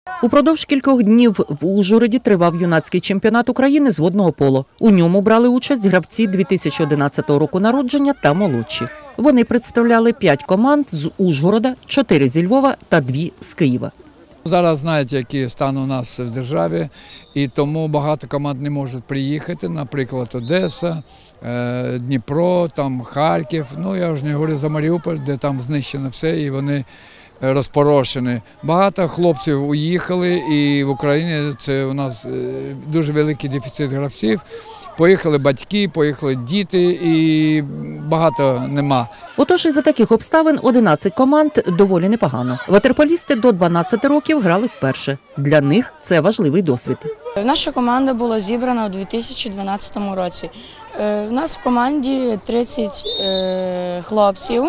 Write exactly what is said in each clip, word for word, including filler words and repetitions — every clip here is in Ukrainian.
Упродовж кількох днів в Ужгороді тривав юнацький чемпіонат України з водного поло. У ньому брали участь гравці дві тисячі одинадцятого року народження та молодші. Вони представляли п'ять команд з Ужгорода, чотири зі Львова та дві з Києва. Зараз знаєте, який стан у нас в державі, і тому багато команд не можуть приїхати, наприклад, Одеса, Дніпро, там Харків. Ну, я вже не говорю за Маріуполь, де там знищено все, і вони розпорошені. Багато хлопців уїхали, і в Україні це у нас дуже великий дефіцит гравців. Поїхали батьки, поїхали діти і багато нема. Отож, із-за таких обставин одинадцять команд доволі непогано. Ватерполісти до дванадцяти років грали вперше. Для них це важливий досвід. Наша команда була зібрана у дві тисячі дванадцятому році. У нас в команді тридцять хлопців.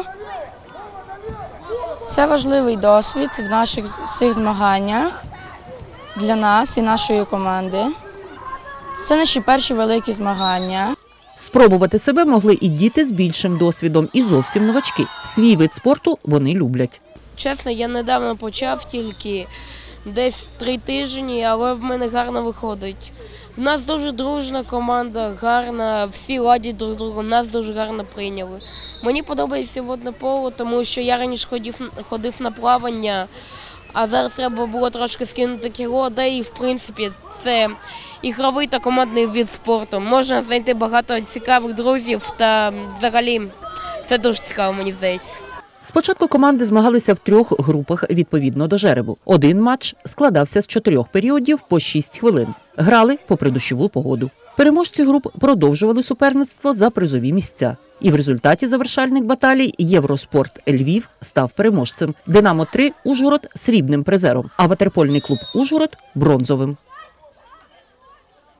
Це важливий досвід в наших цих змаганнях для нас і нашої команди. Це наші перші великі змагання. Спробувати себе могли і діти з більшим досвідом, і зовсім новачки. Свій вид спорту вони люблять. Чесно, я недавно почав тільки десь три тижні, але в мене гарно виходить. В нас дуже дружна команда, гарна, всі ладять друг другу, нас дуже гарно прийняли. Мені подобається водне поло, тому що я раніше ходив, ходив на плавання, а зараз треба було трошки скинути кіло, да і в принципі це ігровий та командний вид спорту. Можна знайти багато цікавих друзів та взагалі це дуже цікаво, мені здається. Спочатку команди змагалися в трьох групах відповідно до жеребу. Один матч складався з чотирьох періодів по шість хвилин. Грали попри дощову погоду. Переможці груп продовжували суперництво за призові місця. І в результаті завершальних баталій Євроспорт Львів став переможцем. Динамо три Ужгород – срібним призером, а ватерпольний клуб Ужгород – бронзовим.